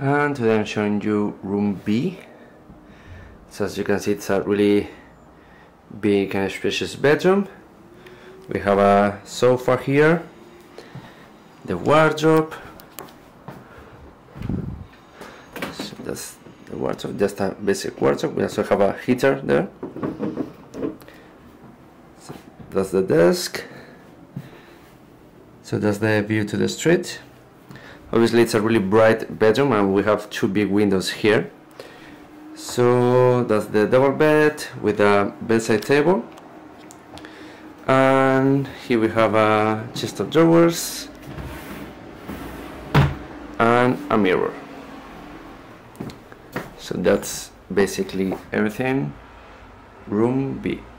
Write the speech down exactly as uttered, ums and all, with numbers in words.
And today I'm showing you room B. So as you can see, it's a really big and spacious bedroom. We have a sofa here, the wardrobe. So that's the wardrobe, just a basic wardrobe. We also have a heater there. So that's the desk. So that's the view to the street. Obviously it's a really bright bedroom and we have two big windows here. So that's the double bed with a bedside table. And here we have a chest of drawers and a mirror. So that's basically everything. Room B.